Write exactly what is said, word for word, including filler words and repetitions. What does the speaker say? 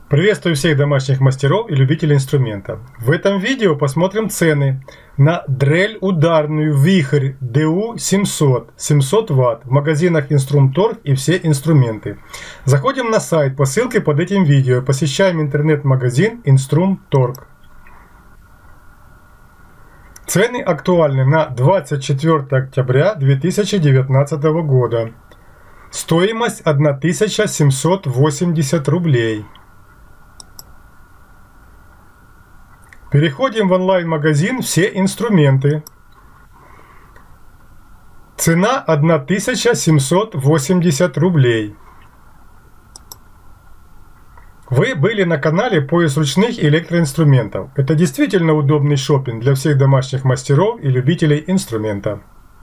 Приветствую всех домашних мастеров и любителей инструмента. В этом видео посмотрим цены на дрель ударную Вихрь ди ю семьсот, семьсот ватт в магазинах Инструмторг и все инструменты. Заходим на сайт по ссылке под этим видео, посещаем интернет-магазин Инструмторг. Цены актуальны на двадцать четвёртое октября две тысячи девятнадцатого года. Стоимость тысяча семьсот восемьдесят рублей. Переходим в онлайн-магазин «Все инструменты». Цена тысяча семьсот восемьдесят рублей. Вы были на канале «Поиск ручных электроинструментов». Это действительно удобный шопинг для всех домашних мастеров и любителей инструмента.